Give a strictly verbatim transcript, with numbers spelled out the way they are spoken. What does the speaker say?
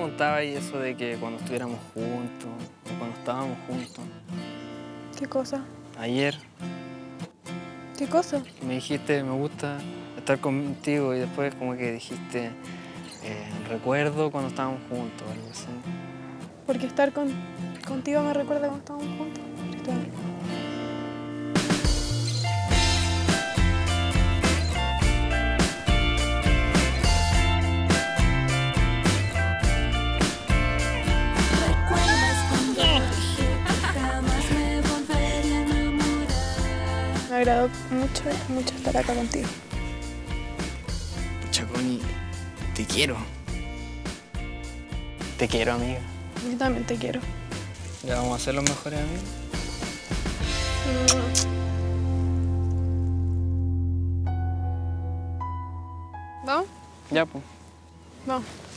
contaba y eso de que cuando estuviéramos juntos, o cuando estábamos juntos. ¿Qué cosa? Ayer ¿Qué cosa? me dijiste, me gusta estar contigo, y después como que dijiste, eh, recuerdo cuando estábamos juntos, o algo así. Porque estar con, contigo me recuerda cuando estábamos juntos, Cristóbal. Me agradó mucho, mucho estar acá contigo. Pucha, Connie, te quiero. Te quiero, amiga. Yo también te quiero. Ya vamos a ser los mejores amigos. ¿Vamos? Ya, pues. Vamos.